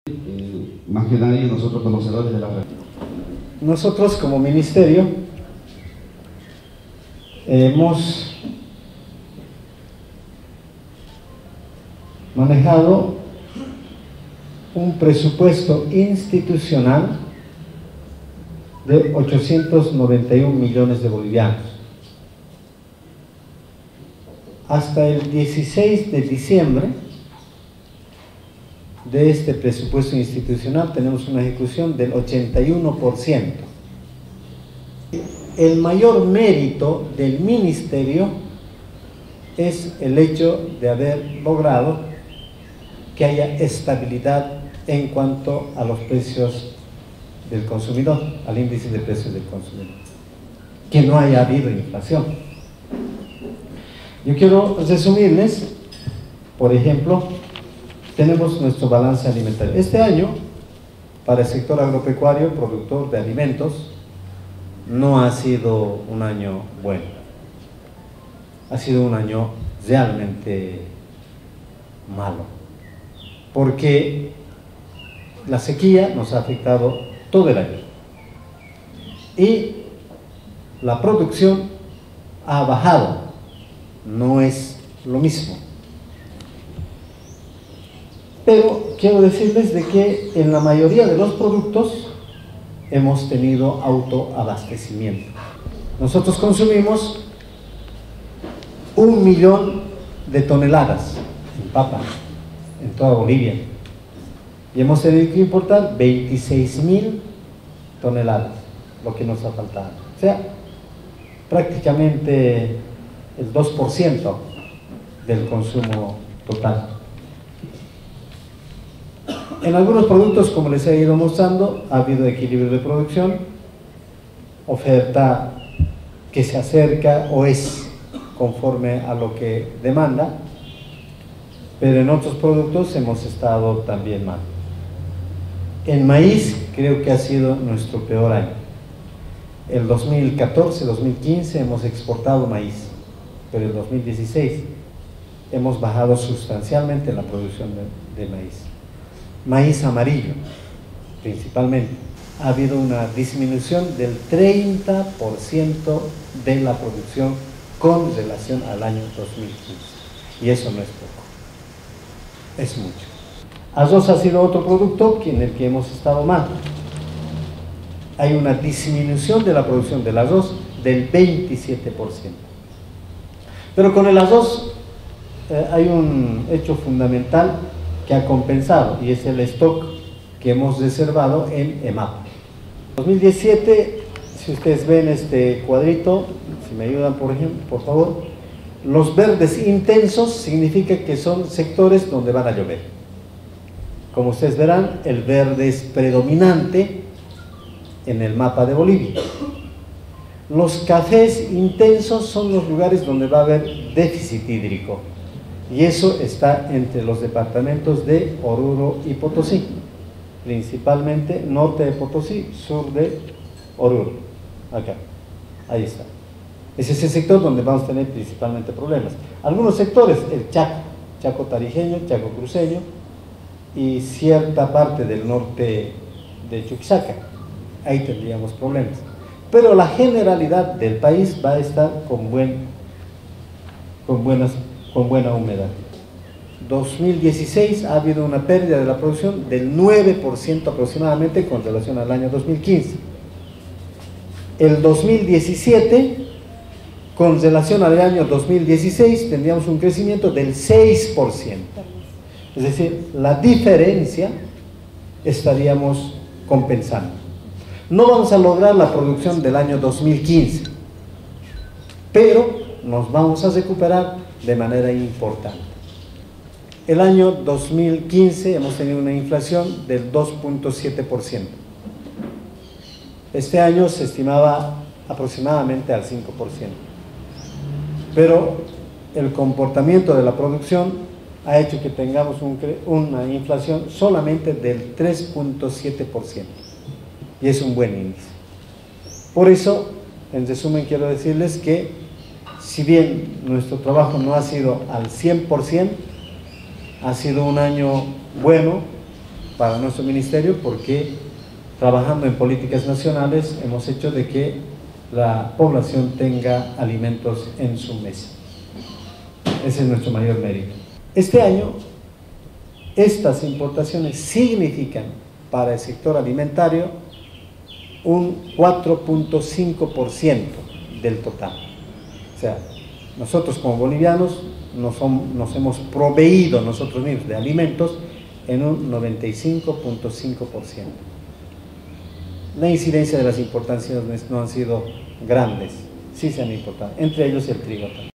Más que nadie nosotros conocedores de la red. Nosotros como ministerio hemos manejado un presupuesto institucional de 891 millones de bolivianos. Hasta el 16 de diciembre de este presupuesto institucional tenemos una ejecución del 81%. El mayor mérito del ministerio es el hecho de haber logrado que haya estabilidad en cuanto a los precios del consumidor, al índice de precios del consumidor, que no haya habido inflación. Yo quiero resumirles, por ejemplo, tenemos nuestro balance alimentario. Este año, para el sector agropecuario, productor de alimentos, no ha sido un año bueno. Ha sido un año realmente malo, porque la sequía nos ha afectado todo el año y la producción ha bajado, no es lo mismo. Pero quiero decirles de que en la mayoría de los productos hemos tenido autoabastecimiento. Nosotros consumimos 1 millón de toneladas en papa en toda Bolivia y hemos tenido que importar 26.000 toneladas, lo que nos ha faltado. O sea, prácticamente el 2% del consumo total. En algunos productos, como les he ido mostrando, ha habido equilibrio de producción, oferta que se acerca o es conforme a lo que demanda, pero en otros productos hemos estado también mal. En maíz creo que ha sido nuestro peor año. El 2014-2015 hemos exportado maíz, pero el 2016 hemos bajado sustancialmente la producción de maíz. Maíz amarillo, principalmente, ha habido una disminución del 30% de la producción con relación al año 2015, y eso no es poco, es mucho. Arroz ha sido otro producto en el que hemos estado mal. Hay una disminución de la producción del arroz del 27%. Pero con el arroz hay un hecho fundamental que ha compensado, y es el stock que hemos reservado en EMAPA. 2017, si ustedes ven este cuadrito, si me ayudan por favor, los verdes intensos significa que son sectores donde van a llover. Como ustedes verán, el verde es predominante en el mapa de Bolivia. Los cafés intensos son los lugares donde va a haber déficit hídrico, y eso está entre los departamentos de Oruro y Potosí, principalmente norte de Potosí, sur de Oruro, acá, ahí está. Ese es el sector donde vamos a tener principalmente problemas. Algunos sectores, el Chaco, Chaco tarijeño, Chaco cruceño y cierta parte del norte de Chuquisaca, ahí tendríamos problemas. Pero la generalidad del país va a estar con buena humedad. 2016 ha habido una pérdida de la producción del 9% aproximadamente con relación al año 2015. El 2017, con relación al año 2016, tendríamos un crecimiento del 6%. Es decir, la diferencia estaríamos compensando. No vamos a lograr la producción del año 2015, pero nos vamos a recuperar de manera importante. El año 2015 hemos tenido una inflación del 2.7%. Este año se estimaba aproximadamente al 5%. Pero el comportamiento de la producción ha hecho que tengamos una inflación solamente del 3.7%. Y es un buen índice. Por eso, en resumen, quiero decirles que si bien nuestro trabajo no ha sido al 100%, ha sido un año bueno, para nuestro ministerio, porque trabajando en políticas nacionales hemos hecho de que la población tenga alimentos en su mesa. Ese es nuestro mayor mérito. Este año, estas importaciones significan para el sector alimentario un 4.5% del total. O sea, nosotros como bolivianos nos hemos proveído nosotros mismos de alimentos en un 95.5%. La incidencia de las importaciones no han sido grandes, sí se han importado, entre ellos el trigo también.